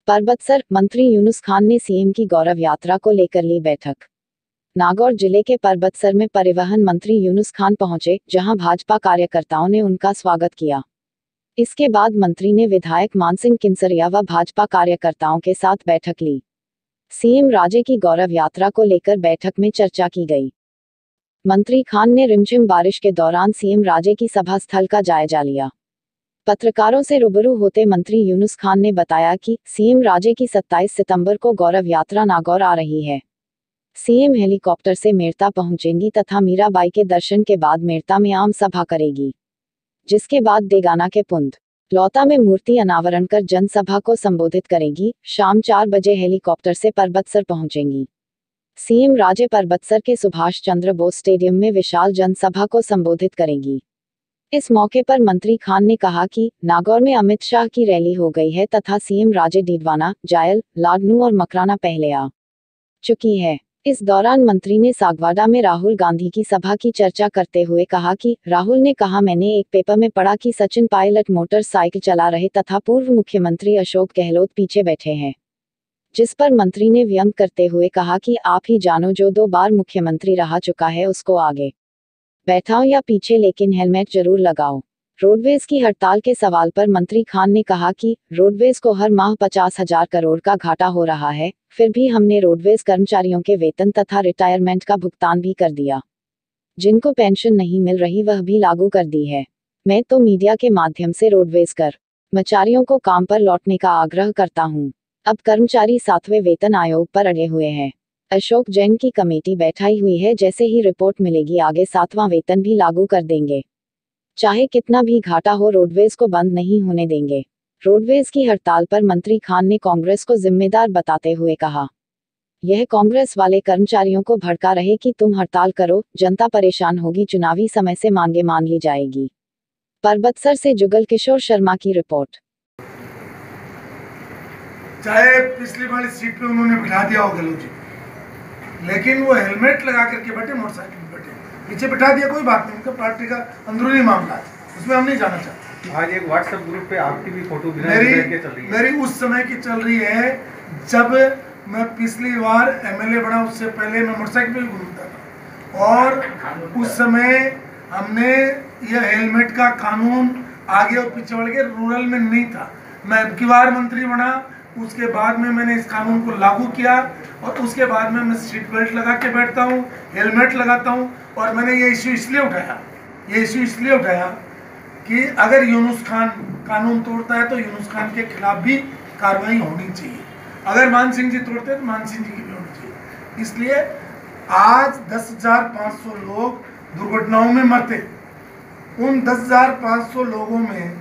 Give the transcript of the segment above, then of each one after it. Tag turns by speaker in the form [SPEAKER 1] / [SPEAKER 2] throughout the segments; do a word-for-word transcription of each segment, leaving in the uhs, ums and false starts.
[SPEAKER 1] परबतसर, मंत्री यूनुस खान ने सीएम की गौरव यात्रा को लेकर ली बैठक। नागौर जिले के परबतसर में परिवहन मंत्री यूनुस खान पहुंचे, जहां भाजपा कार्यकर्ताओं ने उनका स्वागत किया। इसके बाद मंत्री ने विधायक मानसिंह किंसरिया व भाजपा कार्यकर्ताओं के साथ बैठक ली। सीएम राजे की गौरव यात्रा को लेकर बैठक में चर्चा की गई। मंत्री खान ने रिमझिम बारिश के दौरान सीएम राजे की सभा स्थल का जायजा लिया। पत्रकारों से रूबरू होते मंत्री यूनुस खान ने बताया कि सीएम राजे की सत्ताईस सितंबर को गौरव यात्रा नागौर आ रही है। सीएम हेलीकॉप्टर से मेड़ता पहुंचेंगी तथा मीराबाई के दर्शन के बाद मेड़ता में आम सभा करेगी, जिसके बाद देगाना के पुंद लौता में मूर्ति अनावरण कर जनसभा को संबोधित करेगी। शाम चार बजे हेलीकॉप्टर से परबतसर पहुंचेंगी। सीएम राजे परबतसर के सुभाष चंद्र बोस स्टेडियम में विशाल जनसभा को संबोधित करेगी। इस मौके पर मंत्री खान ने कहा कि नागौर में अमित शाह की रैली हो गई है तथा सीएम राजे डीडवाना, जायल, लाडनू और मकराना पहले आ चुकी है। इस दौरान मंत्री ने सागवाड़ा में राहुल गांधी की सभा की चर्चा करते हुए कहा कि राहुल ने कहा, मैंने एक पेपर में पढ़ा कि सचिन पायलट मोटरसाइकिल चला रहे तथा पूर्व मुख्यमंत्री अशोक गहलोत पीछे बैठे हैं, जिस पर मंत्री ने व्यंग करते हुए कहा कि आप ही जानो, जो दो बार मुख्यमंत्री रहा चुका है उसको आगे बैठाओ या पीछे, लेकिन हेलमेट जरूर लगाओ। रोडवेज की हड़ताल के सवाल पर मंत्री खान ने कहा कि रोडवेज को हर माह पचास हजार करोड़ का घाटा हो रहा है, फिर भी हमने रोडवेज कर्मचारियों के वेतन तथा रिटायरमेंट का भुगतान भी कर दिया। जिनको पेंशन नहीं मिल रही वह भी लागू कर दी है। मैं तो मीडिया के माध्यम से रोडवेज कर्मचारियों को काम पर लौटने का आग्रह करता हूं। अब कर्मचारी सातवें वेतन आयोग पर अड़े हुए हैं। अशोक जैन की कमेटी बैठाई हुई है, जैसे ही रिपोर्ट मिलेगी आगे सातवां वेतन भी लागू कर देंगे। चाहे कितना भी घाटा हो, रोडवेज को बंद नहीं होने देंगे। रोडवेज की हड़ताल पर मंत्री खान ने कांग्रेस को जिम्मेदार बताते हुए कहा, यह कांग्रेस वाले कर्मचारियों को भड़का रहे कि तुम हड़ताल करो, जनता परेशान होगी, चुनावी समय से मांगे मान ली जाएगी। परबतसर से जुगल किशोर शर्मा की रिपोर्ट।
[SPEAKER 2] चाहे पिछली वाली सीट पे उन्होंने बिठा दिया हो गहलोत जी, लेकिन वो हेलमेट लगा करके बैठे, मोटरसाइकिल पे बैठे, पीछे बिठा दिया, कोई बात नहीं, उनका पार्टी का अंदरूनी मामला है, उसमें हम नहीं जाना चाहते।
[SPEAKER 3] आज एक व्हाट्सएप ग्रुप पे आपकी भी फोटो
[SPEAKER 2] मेरी के चल रही है। मेरी उस समय की चल रही है जब मैं पिछली बार एमएलए बना, उससे पहले मैं मोटरसाइकिल पे घूमता था, और उस समय हमने यह हेलमेट का कानून आगे और पीछे वाले के रूरल में नहीं था। मैं अब की बार मंत्री बना, उसके बाद में मैंने इस कानून को लागू किया, और उसके बाद में मैं सीट बेल्ट लगा के बैठता हूँ, हेलमेट लगाता हूँ। और मैंने ये इशू इसलिए उठाया ये इशू इसलिए उठाया कि अगर यूनुस खान कानून तोड़ता है तो यूनुस खान के खिलाफ भी कार्रवाई होनी चाहिए। अगर मान सिंह जी तोड़ते हैं तो मान सिंह जी की भी होनी चाहिए। इसलिए आज दस हजार पाँच सौ लोग दुर्घटनाओं में मरते, उन दस हजार पाँच सौ लोगों में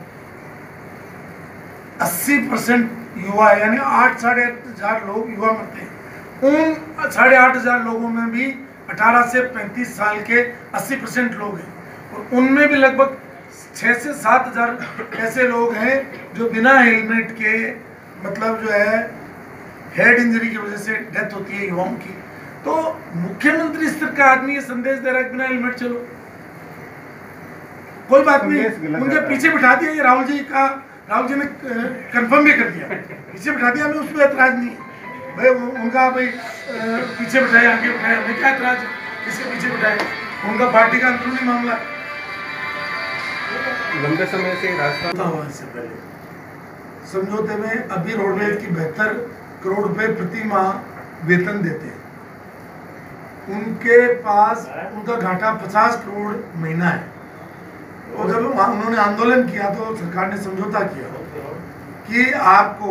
[SPEAKER 2] अस्सी परसेंट युवा, यानी आठ साढ़े आठ हजार लोग युवा मरते हैं। उन साढ़े आठ हजार लोगों में भी अठारह से पैंतीस साल के अस्सी परसेंट लोग हैं, और उनमें भी लगभग छः से सात हजार ऐसे लोग हैं जो बिना हेलमेट के, मतलब जो है हेड इंजरी की वजह से डेथ होती है युवाओं की। तो मुख्यमंत्री स्तर का आदमी ये संदेश दे रहा है बिना हेलमेट चलो, कोई बात नहीं, उनके पीछे बिठा दिया। ये राहुल जी का राहुल जी ने कंफर्म भी कर दिया, पीछे बिठा दिया, हमें उसमें एतराज नहीं है भाई। उनका भाई पीछे बिठाए, आगे बिठाए, हमें क्या एतराज है, किसके पीछे बिठाए, उनका पार्टी का अंदरूनी मामला।
[SPEAKER 3] लंबे समय से राजस्थान
[SPEAKER 2] से पहले समझौते में अभी रोडवेज की बहत्तर करोड़ रुपए प्रति माह वेतन देते हैं, उनके पास उनका घाटा पचास करोड़ महीना है। और जब उन्होंने आंदोलन किया तो सरकार ने समझौता किया कि आपको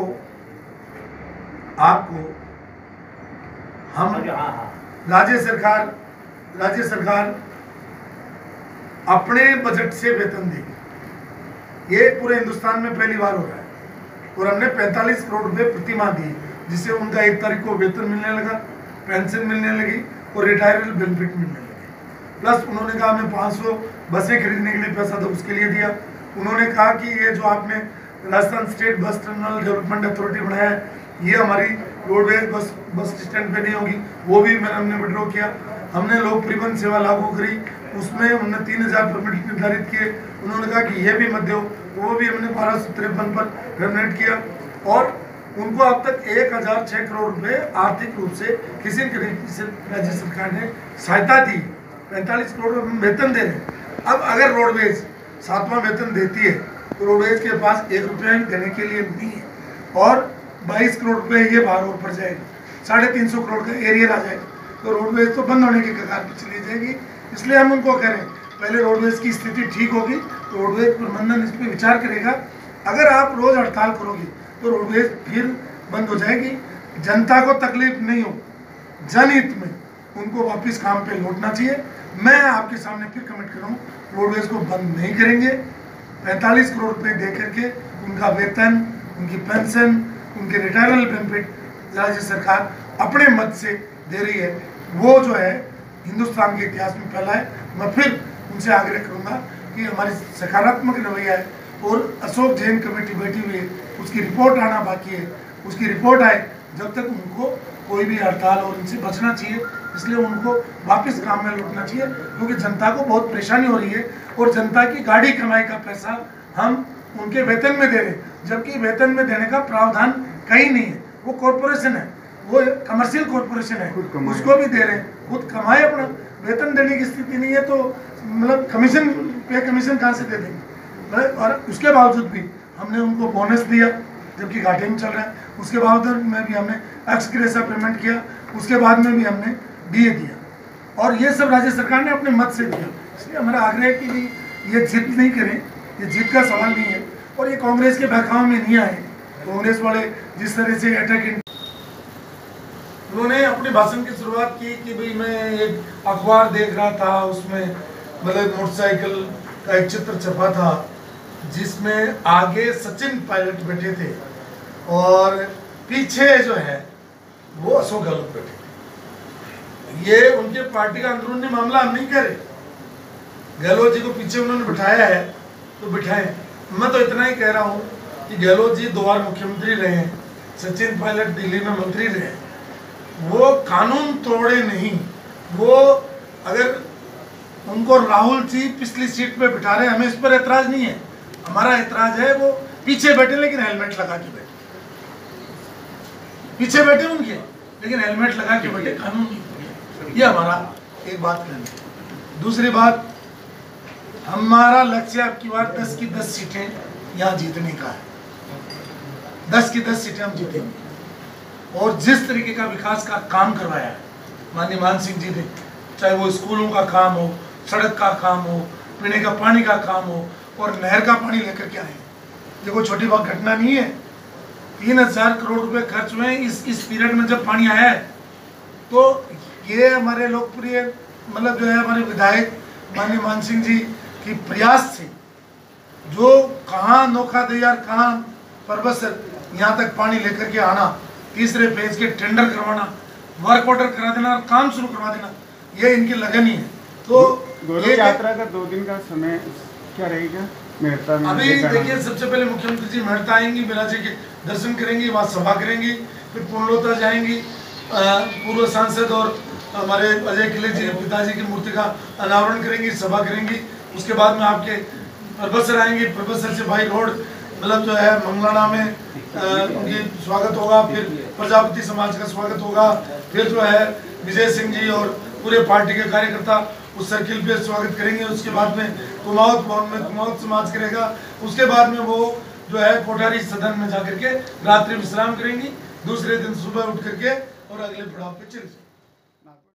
[SPEAKER 2] आपको हम राज्य सरकार राज्य सरकार अपने बजट से वेतन देगी। ये पूरे हिंदुस्तान में पहली बार हो रहा है, और हमने पैंतालीस करोड़ रुपए प्रति माह दिए, जिससे उनका एक तारीख को वेतन मिलने लगा, पेंशन मिलने लगी और रिटायरमेंट बेनिफिट मिलने लगे। प्लस उन्होंने कहा हमें पाँच सौ बसें खरीदने के लिए पैसा था, उसके लिए दिया। उन्होंने कहा कि ये जो आपने Rajasthan state bus terminal development authority बनाया है, ये हमारी रोडवेज बस बस स्टैंड पे नहीं होगी, वो भी मैंने हमने विड्रॉ किया। हमने लोक परिवहन सेवा लागू करी, उसमें हमने तीन हजार परमिट निर्धारित किए। उन्होंने कहा कि ये भी मत दो, वो भी हमने बारह सौ तिरपन पर टर्मिनेट किया। और उनको अब तक एक हजार छः करोड़ रुपए आर्थिक रूप से किसी न किसी से राज्य सरकार ने सहायता दी, पैंतालीस करोड़ रुपए वेतन दे रहे हैं। अब अगर रोडवेज सातवां वेतन देती है तो रोडवेज के पास एक रुपया भी देने के लिए नहीं है, और बाईस करोड़ रुपए ये बाहर और पड़ जाएगा, साढ़े तीन सौ करोड़ का एरियर आ जाएगा, तो रोडवेज तो बंद होने के कगार पर चली जाएगी। इसलिए हम उनको कह रहे हैं पहले रोडवेज की स्थिति ठीक होगी तो रोडवेज प्रबंधन इस पर विचार करेगा। अगर आप रोज हड़ताल करोगे तो रोडवेज फिर बंद हो जाएगी। जनता को तकलीफ नहीं हो, जनहित में उनको वापस काम पे लौटना चाहिए। मैं आपके सामने फिर कमेंट कर रहा हूँ, रोडवेज को बंद नहीं करेंगे। पैंतालीस करोड़ रुपए दे करके उनका वेतन, उनकी पेंशन, उनके रिटायरमेंट बेनिफिट राज्य सरकार अपने मत से दे रही है, वो जो है हिंदुस्तान के इतिहास में पहला है। मैं फिर उनसे आग्रह करूंगा कि हमारी सकारात्मक रवैया है, और अशोक जैन कमेटी बैठी हुई है, उसकी रिपोर्ट आना बाकी है। उसकी रिपोर्ट आए जब तक उनको कोई भी हड़ताल और इनसे बचना चाहिए, इसलिए उनको वापस काम में लौटना चाहिए, क्योंकि जनता को बहुत परेशानी हो रही है और जनता की गाड़ी कमाई का पैसा हम उनके वेतन में दे रहे हैं, जबकि वेतन में देने का प्रावधान कहीं नहीं है। वो कॉरपोरेशन है, वो कमर्शियल कॉरपोरेशन है, उसको भी दे रहे हैं, खुद कमाए अपना, वेतन देने की स्थिति नहीं है तो मतलब कमीशन पे कमीशन कहाँ से दे देंगे। और उसके बावजूद भी हमने उनको बोनस दिया जबकि घाटे में चल रहा है, उसके बावजूद में भी हमने एक्स ग्रेसा पेमेंट किया, उसके बाद में भी हमने डीए दिया, और ये सब राज्य सरकार ने अपने मत से दिया। इसलिए हमारा आग्रह है कि ये जिद नहीं करें, ये जिद का सवाल नहीं है, और ये कांग्रेस के बहकाव में नहीं आए। कांग्रेस वाले जिस तरह से अटैक, उन्होंने अपने भाषण की शुरुआत की कि भाई मैं एक अखबार देख रहा था, उसमें मतलब मोटरसाइकिल का एक चित्र छपा था जिसमें आगे सचिन पायलट बैठे थे और पीछे जो है वो अशोक गहलोत बैठे थे। ये उनके पार्टी का अंदरूनी मामला हम नहीं कह रहे, गहलोत जी को पीछे उन्होंने बिठाया है तो बिठाए। मैं तो इतना ही कह रहा हूँ कि गहलोत जी दो बार मुख्यमंत्री रहे हैं, सचिन पायलट दिल्ली में मंत्री रहे हैं, वो कानून तोड़े नहीं। वो अगर उनको राहुल जी पिछली सीट पे बिठा रहे, हमें इस पर ऐतराज नहीं है। हमारा ऐतराज है वो पीछे बैठे लेकिन हेलमेट लगा के बैठे, पीछे बैठे उनके लेकिन हेलमेट लगा के बैठे, कानून नहीं। ये हमारा एक बात कहना। दूसरी बात, हमारा लक्ष्य अब की बार दस की दस सीटें यहाँ जीतने का है। दस की दस सीटें हम जीतेंगे, और जिस तरीके का विकास का काम करवाया है माननीय मान सिंह जी ने, चाहे वो स्कूलों का काम हो, सड़क का काम हो, पीने का पानी का काम हो, और नहर का पानी लेकर के आए, ये कोई छोटी बात घटना नहीं है। तीन हजार करोड़ रुपए खर्च हुए इस इस पीरियड में जब पानी आया है। तो ये हमारे लोकप्रिय मतलब जो है हमारे विधायक माननीय मान सिंह जी की प्रयास से, जो कहाँ नोखा दयार कहाँ पर्वत से यहाँ तक पानी लेकर के आना, तीसरे फेज के टेंडर करवाना, वर्क ऑर्डर करा देना और काम शुरू करवा देना, ये इनकी लगन ही है। तो
[SPEAKER 4] गौरव यात्रा का दो दिन का समय क्या रहेगा मेहता में?
[SPEAKER 2] अभी देखिए, सबसे पहले मुख्यमंत्री जी मेहता आएंगी, बिराज जी के दर्शन करेंगी, वहाँ सभा करेंगी, फिर पूर्णलोता जाएंगी, पूर्व सांसद और हमारे अजय किले जी के पिताजी की मूर्ति का अनावरण करेंगी, सभा करेंगी। उसके बाद में आपके परबतसर आएंगी, परबतसर से भाई रोड मतलब जो है मंगलाना में उनकी स्वागत होगा, फिर प्रजापति समाज का स्वागत होगा, फिर जो है विजय सिंह जी और पूरे पार्टी के कार्यकर्ता उस सर्किल पे स्वागत करेंगे। उसके बाद में कुमाऊत भवन में कुमाऊत समाज करेगा। उसके बाद में वो जो है कोठारी सदन में जाकर के रात्रि विश्राम करेंगी, दूसरे दिन सुबह उठ करके और अगले पड़ाव पे चले जाएंगे।